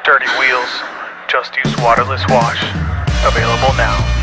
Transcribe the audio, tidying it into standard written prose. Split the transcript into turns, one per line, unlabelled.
Dirty Wheels, Just Use Waterless Wash. Available now.